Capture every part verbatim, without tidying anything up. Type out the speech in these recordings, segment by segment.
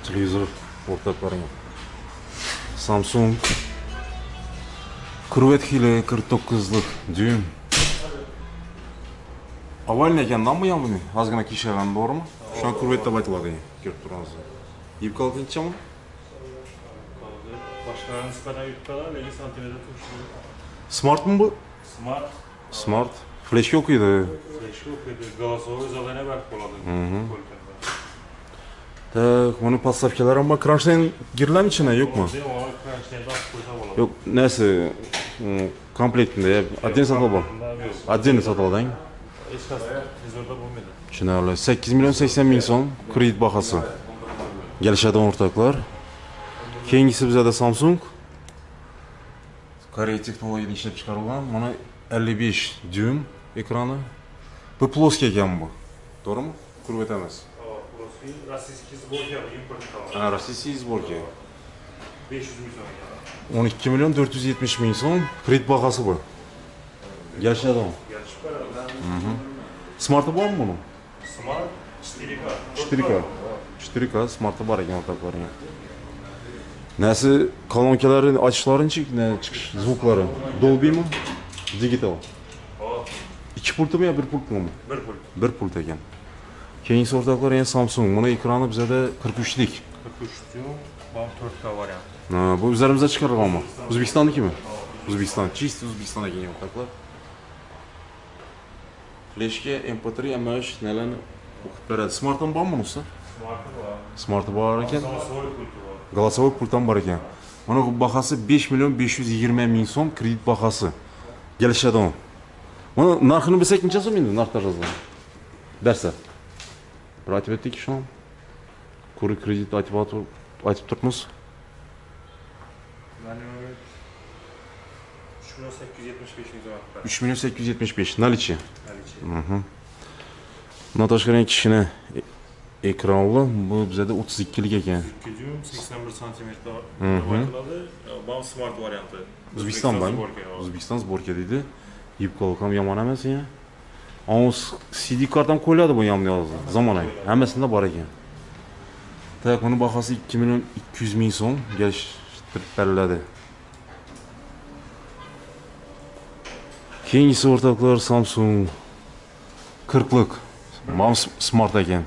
Televizor ortaklarına. Samsung Kırvet hile kırk dokuzluk düğüm. Avalin ekandan mı yanmıyor? Azgına kişilerden doğru mu? Şu an kırvette baytıladı. Görüp duranızda. İp kalıp inçe mi? Başkalarının sıkana yutkalar elli santimetre turşulu. Smart mı bu? Smart. Smart. Flash yok idi. Flash yok idi. Голосовой задание berk boladı. Tak, onun поставкалары ama kranştayn girilen içine yok mu? Yok, neyse komplektinde ya. Отдельно satıl bu. Отдельно satıl değil mi? Şunlarla sekiz milyon seksen bin son kredit bahası. Gelişeden ortaklar. Keyingisi bize de Samsung. Koreya teknolojiden işlep çıkarılan. Bana elli beş düğüm ekranı. Bu ploski ekan bu. Doğru mu? Kırvet emez. Российский сборки, импорт. Ha, Российский сборки. beş yüz milyon. on iki milyon dört yüz yetmiş bin son kredit bahası bu. Gerçi adam. Smart'ı var mı bunun? Smart четыре К. четыре К. четыре К Smart'ı var ekan ortakları. Nesi kolonkaların açıların çık ne çıkış звуклары? Dolby mi? Digital. İki pultu mu ya bir pult mu? Bir pult. Bir pult ekan. Keyingi ortaklar yani Samsung. Buna ekranı bize de kırk üçlik. kırk üç diyor. Bana dört K var yani. Ha, bu üzerimize çıkarır ama. Uzbekistan'daki mi? Uzbekistan. Чисто Uzbekistan'a geliyor ortaklar. Flash'ke M P üç M üç nelerini okup veradi. Smart'ın var mı bunun usta? Smart'ı var. Smart'ı var ekan. Голосовой pultu var. Голосовой pultdan var ekan. Onun bahası beş milyon beş yüz yirmi bin so'm kredit bahası. Gelişadi o. Bunu narxını bilsek necha so'm endi narxlar yozilgan? Bersa. Bir aytib o'tdik şu an. Kuru kredit aytib aytib turibmiz. üç milyon sekiz yüz yetmiş beş bin so'm. uch million sakkiz yuz yetmish besh nalichi. Nalichi. Bundan tashqari kishini ekranli bu bizada o'ttiz ikkilik ekan. ikki düğüm seksen bir santimetre baytıladi. Bam smart variantı. O'zbekiston bam. O'zbekiston sborka deydi. Yipqolq ham yomon emas ya. Ama C D kartam qo'yiladi bu ham yozdi. Zamonaviy. Hammasida bor ekan. Tak, buni bahasi ikki milyon ikki yuz ming so'm kelishtirib beriladi. Keyingisi o'rtoqlar Samsung qirqlik. Mam smart ekan.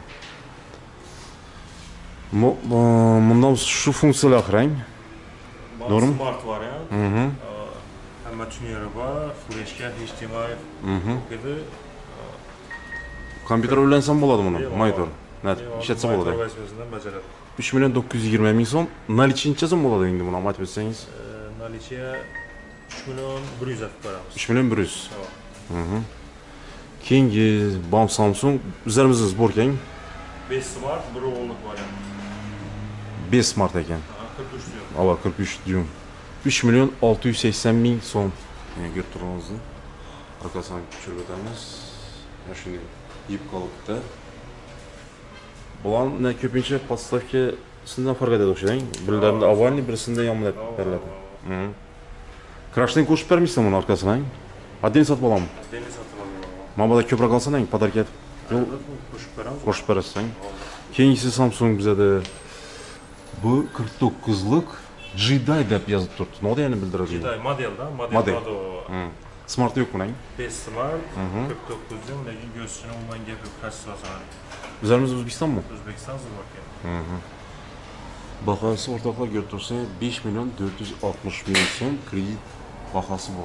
Bundan şu funksiyalar qarang. Doğru mu? Smart variant. Hı hı. Hamma tushunari bor. Flashga H D M I. Mhm. Dedi. Kompüter o'ylansam bo'ladi buni. Monitor. Net, ishlatsam bo'ladi. bajaradi. uch million dokuz yuz yigirma ming so'm. Nalichi necha so'm bo'ladi endi buni aytib o'tsangiz? Nalichiga uch million bir yuz atib beramiz. uch million bir yuz. Mhm. Keyingi bom Samsung üzerimizda sborkang. besh smart, bir o'g'illik variant. besh smart ekan. qirq uch diyor. Ava qirq uch dyum. uch million olti yuz sakson ming so'm. Yani görüp turgangizni arkasına tushirib o'tamiz. Mana shunday yib qolibdi. Bular ne ko'pincha podstavkasidan farq etadi o'xshang. Birilarida avalniy, birisida yomlab beriladi. Krashdan qo'shib bermaysan buni arkasına. Отдельно sotib olaman. Отдельно sotib olaman. Mana bu ko'proq olsang, podarka etib. Qo'shib beramiz. Qo'shib berasan. Keyingisi Samsung bizada bu qirq to'qqizlik G-Day deb yozib turibdi. Nima degani bildiradi? G-Day model da, model. Model. Smart yok buning. besh smart, qirq to'qqiz diyum, lekin go'shtini umuman gap yo'q, kassasidan. Üzerimiz O'zbekistonmi? O'zbekiston sborka. Bahası ortaklar görüp tursa besh million dört yüz altmış ming so'm kredit bahası bor.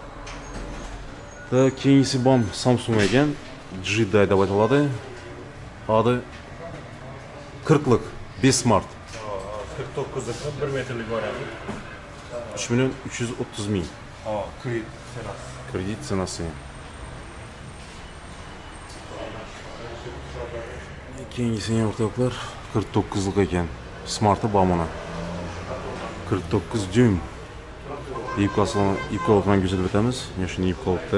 Da keyingisi bom Samsung ekan, G-Day deb aytiladi. Adı qirqlik besh smart. qirq to'qqizlik bir metrlik variant. uch million uch yuz o'ttiz ming. Ha, kredit sanasi. Kredit sanasi. Keyingisi ortaklar qirq to'qqizlik ekan. Smart'ı bamona. qirq to'qqiz düym. İp kalsın, ip kalıpdan gösterip ötemiz. Yaşını ip kalıpta.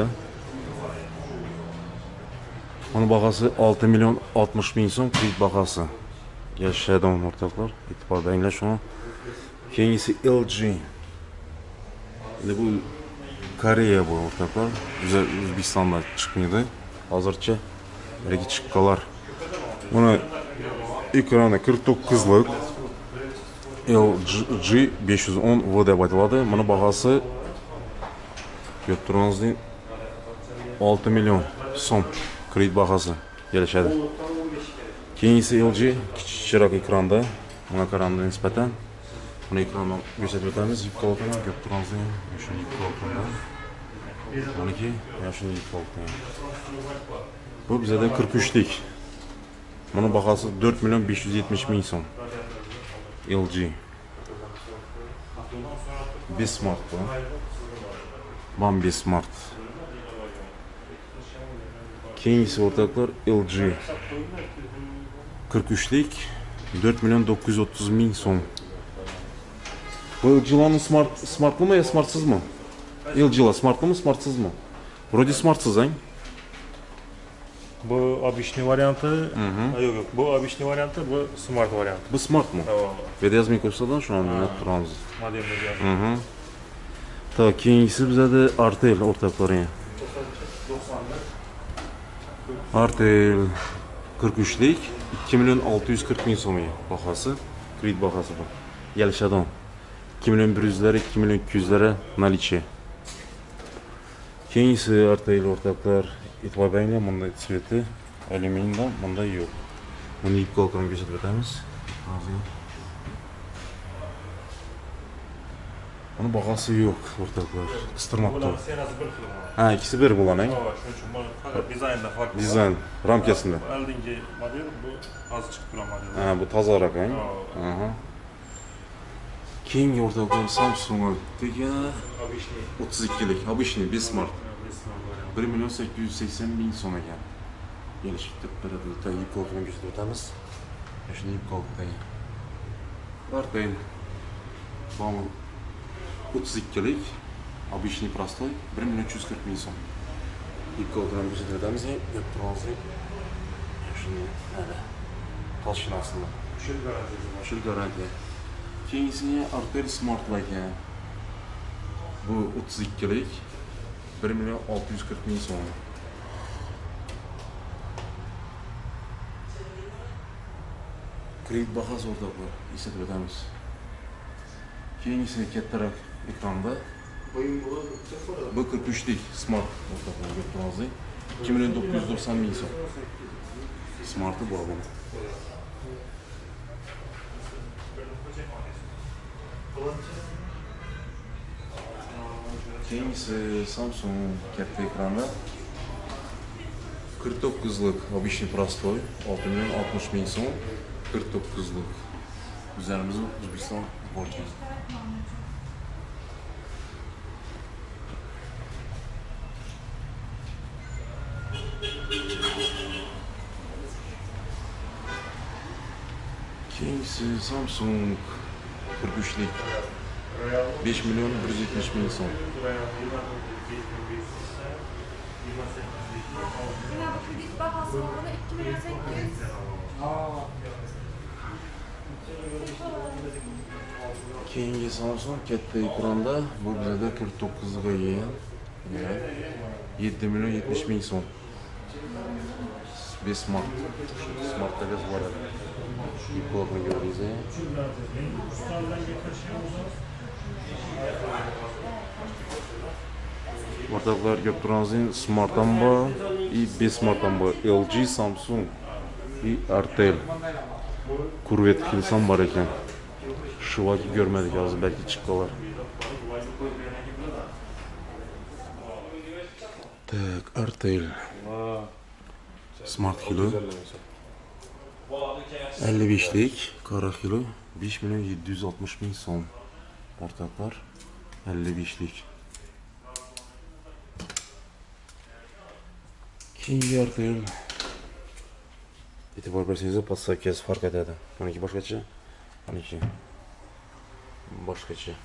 Onun bakası altı milyon altmış bin so'm kredit bakası. Yaşayan ortaklar. İtibar beyinler şunu. Keyingisi L G. Bu Koreya bu ortaklar. Güzel Özbekistan'da çıkmıyordu. Hazırca. Belki çıkkalar. Bunu ekranı qirq to'qqizlik L G besh yuz o'n V deb aytiladi. Buni bahasi ko'rib turganingizdek olti million so'm kredit bahasi kelishadi. Keyingisi L G kichikroq ekranda, buna qaraganda nisbatan buni ekrandan ko'rsatib o'tamiz. Yupqa oltidan ko'rib turganingizdek, shu yupqa oltidan. Buniki mana shu yupqa oltidan. Bu bizda qirq uch lik. Buni bahasi dört milyon besh yuz yetmish ming so'm. L G besh smart bu. One besh smart. Keyingisi o'rtoqlar L G qirq uch lik dört milyon dokuz yüz otuz ming so'm. Bu L G'larning smart smartmi yo smartsizmi? L G'lar smartmi, smartsizmi? Вроде smartsiz, ha? Bu обычный variantı. Yok yok. Bu обычный variantı, bu smart variantı. Bu smartmi? Ve yazmay ko'rsadan şu an net turamiz. Modelini Hı. Ta keyingisi bizda Artel o'rtoqlari. Artel qirq uch lik ikki million olti yuz qirq ming so'm bahasi, kredit bahasi bu. Gelishadon. ikki million bir yuzlar, ikki million ikki yuzlar наличие. Keyingisi Artel o'rtoqlar e'tibor beringlar, bunda tsveti alyuminiydan, bunda yo'q. Buni ip qo'lqon ko'rsatib o'tamiz. Hozir. Buni bahasi yo'q o'rtoqlar. Qistirmoqda. Ha, ikkisi bir bo'lgan-a? Shuning uchun faqat dizaynda farq bor. Dizayn ramkasida. Oldingi model bu hozir chiqib turgan model. Ha, bu tozaroq, ha? Aha. Keyingi o'rtoqlar Samsung degan o'ttiz ikki lik, обычный besh smart. bir million sakkiz yuz sakson ming so'm ekan. Kelishib turibdi. Ip qo'lqon ko'rsatib o'tamiz. Shuni ip qo'lqon. Artel. Bu o'ttiz ikki lik, обычный простой, bir million uch yuz qirq ming so'm. Ip qo'lqon ko'rsatib o'tamiz. Deb turamiz. Shuni hali toshxonasida. Shu garantiya. Shu garantiya. Keyingisi Artel Smart ekan. Bu o'ttiz ikki lik, bir million olti yuz qirq ming so'm. Kredit bahasi o'rtoqlar, eslatib o'tamiz. Keyingisi kattaroq ekranda. Bu qirq uch lik Smart o'rtoqlar, ko'rib turganingizdek ikki million dokuz yuz to'qson ming so'm. Smart'ı bor bu. Keyingisi Samsung katta ekranda qirq to'qqiz lik обычный простой olti million oltmish ming so'm. qirq to'qqiz lik üzerimiz O'zbekiston borchi. Keyingisi Samsung qirq uch lik besh million bir yuz yetmish ming so'm. Yine bu kredit bahası olduğunda ikki milyon sekiz yüz. Keyingi Samsung katta ekranda bu bizda qirq to'qqiz ga ega. yetti million yetmish ming so'm. besh smart. Smartda bez bor edi. Ipotni ko'rdingizmi? O'rtoqlar ko'rib turganingizdek, smart ham bor, и besh smart ham bor. L G, Samsung и Artel. Kurvet Hills ham bor ekan. Shu vaqt ko'rmadik, hozir balki chiqib qolar. Tak, Artel. Smart kilo. ellik besh lik qora kilo besh million yetti yuz oltmish ming so'm. O'rtoqlar ellik besh lik. Keyingi Artel. E'tibor bersangiz, podstavkasi farq etadi. Buniki boshqacha, buniki boshqacha.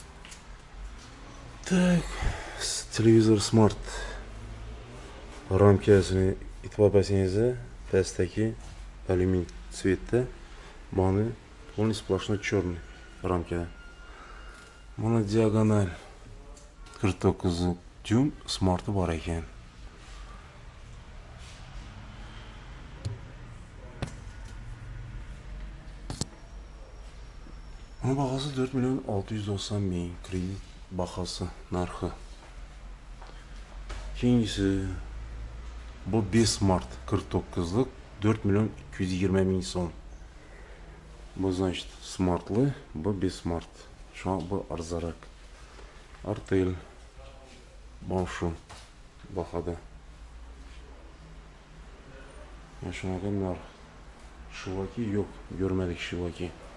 Tak, televizor smart. Ramkasini e'tibor bersangiz, pastdagi alyumin цветda, mana он сплошной черный рамка. Mana diagonal qirq to'qqiz dyum smarti bor ekan. Bunun bahası dört milyon altı yüz doksan bin. Kredit bahası, narxı. İkincisi bu beş Mart kırk dokuzluk dört milyon iki yüz yirmi bin son. Bu значит Smart'lı, bu beş Mart. Şu an bu arzarak. Artel. Banşu. Bahada. Ya şuna kadar narx. Şivaki yok. Görmedik şivaki.